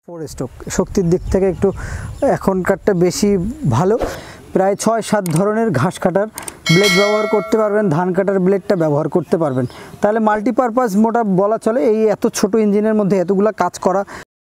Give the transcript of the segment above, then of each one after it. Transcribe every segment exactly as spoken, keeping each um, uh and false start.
Four stroke শক্তির দিক থেকে একটু এখনকারটা বেশি ভালো। প্রায় ছয় সাত ধরনের ঘাস কাটার ব্লেড ব্যবহার করতে পারবেন, ধান কাটার ব্লেডটা ব্যবহার করতে পারবেন। তাহলে মাল্টিপারপাস মোটা বলা চলে এই এত ছোট ইঞ্জিনের মধ্যে এতগুলা কাজ করা।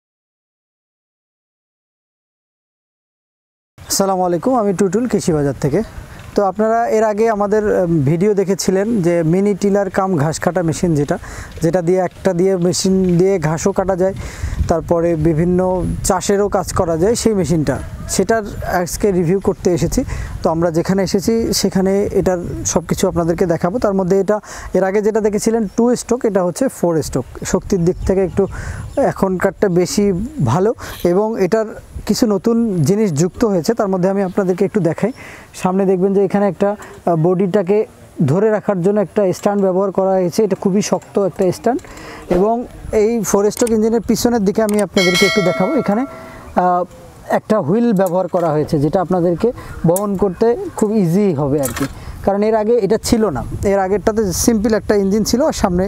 আসসালামু আলাইকুম, আমি টুটুল কৃষি বাজার থেকে। তো আপনারা এর আগে আমাদের ভিডিও দেখেছিলেন যে মিনি টিলার কাম ঘাস কাটা মেশিন, যেটা যেটা দিয়ে একটা দিয়ে মেশিন দিয়ে ঘাসও কাটা যায়, তারপরে বিভিন্ন চাষেরও কাজ করা যায় সেই মেশিনটা, সেটার আজকে রিভিউ করতে এসেছি। তো আমরা যেখানে এসেছি সেখানে এটার সব কিছু আপনাদেরকে দেখাবো। তার মধ্যে এটা এর আগে যেটা দেখেছিলেন টু স্ট্রোক, এটা হচ্ছে ফোর স্ট্রোক। শক্তির দিক থেকে একটু এখনকারটা বেশি ভালো এবং এটার কিছু নতুন জিনিস যুক্ত হয়েছে। তার মধ্যে আমি আপনাদেরকে একটু দেখাই। সামনে দেখবেন যে এখানে একটা বডিটাকে ধরে রাখার জন্য একটা স্ট্যান্ড ব্যবহার করা হয়েছে। এটা খুবই শক্ত একটা স্ট্যান্ড। এবং এই ফোর স্ট্রোক ইঞ্জিনের পিছনের দিকে আমি আপনাদেরকে একটু দেখাবো। এখানে একটা হুইল ব্যবহার করা হয়েছে, যেটা আপনাদেরকে বহন করতে খুব ইজি হবে আর কি। কারণ এর আগে এটা ছিল না, এর আগেরটাতে সিম্পল একটা ইঞ্জিন ছিল আর সামনে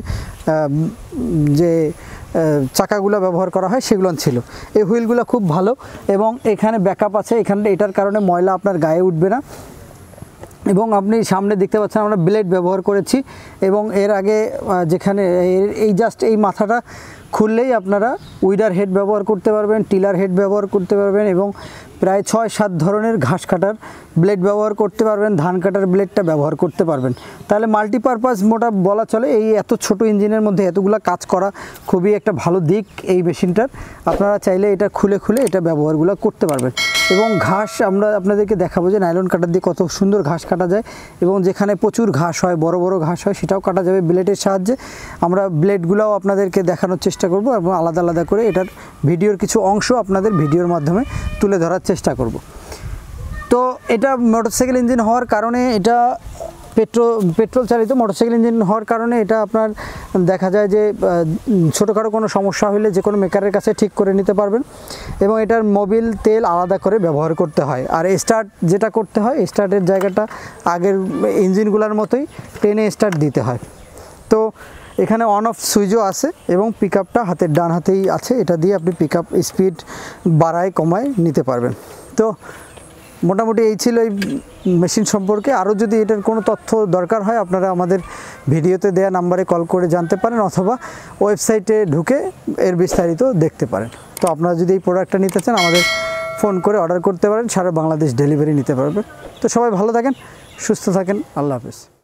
যে চাকাগুলো ব্যবহার করা হয় সেগুলো ছিল। এই হুইলগুলো খুব ভালো এবং এখানে ব্যাকআপ আছে। এখানে এটার কারণে ময়লা আপনার গায়ে উঠবে না। এবং আপনি সামনে দেখতে পাচ্ছেন আমরা ব্লেড ব্যবহার করেছি। এবং এর আগে যেখানে এই জাস্ট এই মাথাটা খুললেই আপনারা উইডার হেড ব্যবহার করতে পারবেন, টিলার হেড ব্যবহার করতে পারবেন এবং প্রায় ছয় সাত ধরনের ঘাস কাটার ব্লেড ব্যবহার করতে পারবেন, ধান কাটার ব্লেডটা ব্যবহার করতে পারবেন। তাহলে মাল্টিপারপাস মোটা বলা চলে এই এত ছোট ইঞ্জিনের মধ্যে এতগুলো কাজ করা খুবই একটা ভালো দিক এই মেশিনটার। আপনারা চাইলে এটা খুলে খুলে এটা ব্যবহারগুলো করতে পারবেন। এবং ঘাস আমরা আপনাদেরকে দেখাবো যে নাইলন কাটার দিয়ে কত সুন্দর ঘাস কাটা যায় এবং যেখানে প্রচুর ঘাস হয়, বড় বড় ঘাস হয়, সেটাও কাটা যাবে ব্লেডের সাহায্যে। আমরা ব্লেডগুলোও আপনাদেরকে দেখানোর চেষ্টা করব এবং আলাদা আলাদা করে এটার ভিডিওর কিছু অংশ আপনাদের ভিডিওর মাধ্যমে তুলে ধরার চেষ্টা করব। তো এটা মোটরসাইকেল ইঞ্জিন হওয়ার কারণে, এটা পেট্রোল পেট্রোল চালিত মোটরসাইকেল ইঞ্জিন হওয়ার কারণে এটা আপনার দেখা যায় যে ছোটোখাটো কোনো সমস্যা হলে যে কোনো মেকারের কাছে ঠিক করে নিতে পারবেন। এবং এটার মোবিল তেল আলাদা করে ব্যবহার করতে হয়। আর স্টার্ট যেটা করতে হয়, স্টার্টের জায়গাটা আগের ইঞ্জিনগুলোর মতোই টেনে স্টার্ট দিতে হয়। তো এখানে অন অফ সুইচও আছে এবং পিক আপটা হাতের ডান হাতেই আছে। এটা দিয়ে আপনি পিক আপ স্পিড বাড়ায় কমায় নিতে পারবেন। তো মোটামুটি এই ছিল এই মেশিন সম্পর্কে। আরও যদি এটার কোনো তথ্য দরকার হয় আপনারা আমাদের ভিডিওতে দেওয়া নাম্বারে কল করে জানতে পারেন অথবা ওয়েবসাইটে ঢুকে এর বিস্তারিত দেখতে পারেন। তো আপনারা যদি এই প্রোডাক্টটা নিতে চান আমাদের ফোন করে অর্ডার করতে পারেন, সারা বাংলাদেশ ডেলিভারি নিতে পারবেন। তো সবাই ভালো থাকেন, সুস্থ থাকেন, আল্লাহ হাফেজ।